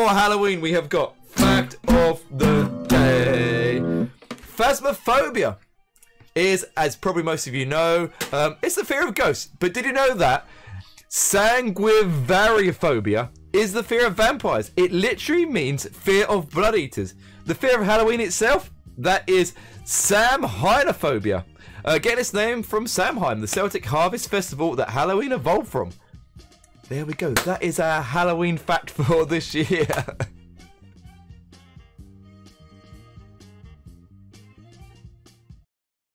for Halloween, we have got fact of the day. Phasmophobia is, as probably most of you know, it's the fear of ghosts. But did you know that Sanguinariophobia is the fear of vampires? It literally means fear of blood eaters. The fear of Halloween itself, that is Samhainophobia. Getting its name from Samhain, the Celtic harvest festival that Halloween evolved from. There we go. That is our Halloween fact for this year.